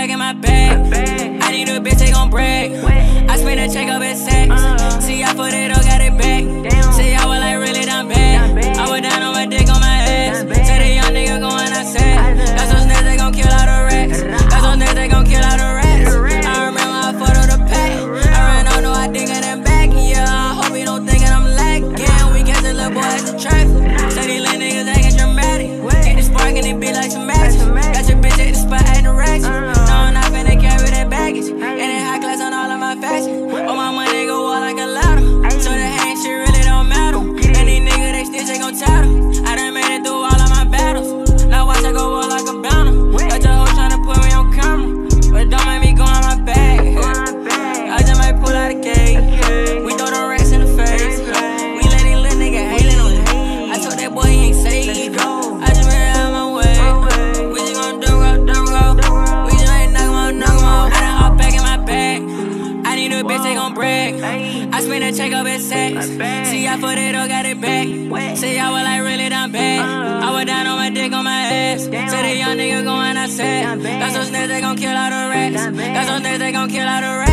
pack in my bag. I need a bitch, they gon' brag. I spend a check up at sex. See, I put it up, got it back. See, I was like really down bad. I was down on my dick on my ass. Say the young nigga going outside. Got some snakes, they gon' kill all the rats. Got some snakes, they gon' kill all the rats. I remember I photo the pack. I ran out, no, I dig in that back. Yeah, I hope you don't think that I'm lacking. We catch the little boy at the traffic. Say these little niggas acting dramatic. Get the spark and it be like some magic. Got your bitch at the spot at the racks. No, I'm not finna carry that baggage. And it high class on all of my fashion. Oh, my money go all like a ladder. So the hang shit really don't matter. And these niggas, they still they gon' tattle. I done made it through all of my battles. Now watch I go all like a banner. Got your hoe tryna put me on camera. But don't make me go on my bag. I just might pull out a cake. We throw the racks in the face. We let these little niggas hating on it. I told that boy he ain't safe. I just made it out my way. We just gon' do go. We just ain't knock him out. I done all back in my bag. I need a bitch, they gon' brag. I spend a check up at sex. See, I put it up, got it back. See, I was like really down bad. I was down on my dick on my ass. Say the young nigga going outside. Got some snakes, they gon' kill all the rats. Got some snakes, they gon' kill all the rats.